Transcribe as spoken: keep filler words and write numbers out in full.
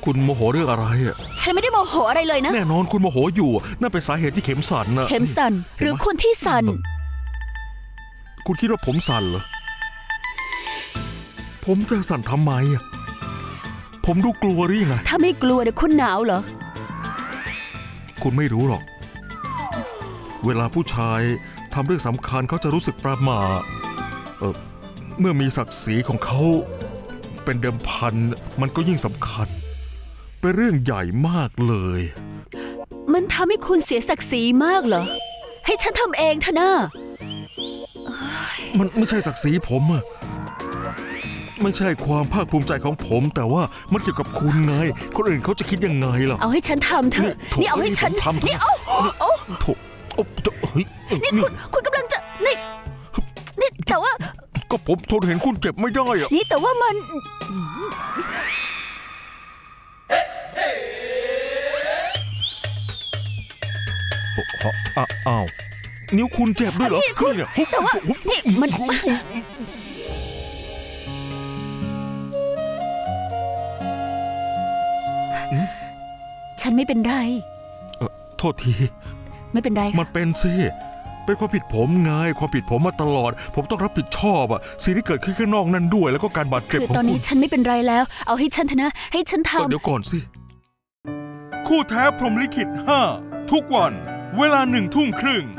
คุณโมโหเรื่องอะไรอ่ะฉันไม่ได้โมโหอะไรเลยนะแน่นอนคุณโมโหอยู่นั่นเป็นสาเหตุที่เข็มสั่นนะเข็มสั่นหรือคุณที่สั่นคุณคิดว่าผมสั่นเหรอผมจะสั่นทำไมอ่ะผมดูกลัวหรือยังไงถ้าไม่กลัวเนี่ยคุณหนาวเหรอคุณไม่รู้หรอกเวลาผู้ชายทำเรื่องสำคัญเขาจะรู้สึกประหม่าเออเมื่อมีศักดิ์ศรีของเขาเป็นเดิมพันมันก็ยิ่งสำคัญเป็นเรื่องใหญ่มากเลยมันทำให้คุณเสียศักดิ์ศรีมากเหรอให้ฉันทำเองเถอะนะมันไม่ใช่ศักดิ์ศรีผมอะไม่ใช่ความภาคภูมิใจของผมแต่ว่ามันเกี่ยวกับคุณไงคนอื่นเขาจะคิดยังไงล่ะเอาให้ฉันทำเถอะนี่เอาให้ฉันนี่เอาเอาโถเฮ้ยนี่คุณคุณกำลังจะนี่นี่แต่ว่าก็ผมทนเห็นคุณเจ็บไม่ได้อะนี่แต่ว่ามันอ้าวนิ้วคุณเจ็บด้วยเหรอแต่ว่านี่มันฉันไม่เป็นไรเออโทษทีไม่เป็นไรมันเป็นสิเป็นความผิดผมไงความผิดผมมาตลอดผมต้องรับผิดชอบอะสิ่งที่เกิดขึ้นข้างนอกนั่นด้วยแล้วก็การบาดเจ็บของคุณคือตอนนี้ฉันไม่เป็นไรแล้วเอาให้ฉันเถอะนะให้ฉันทำเดี๋ยวก่อนสิคู่แท้พรหมลิขิตห้าทุกวันเวลาหนึ่งทุ่มครึ่ง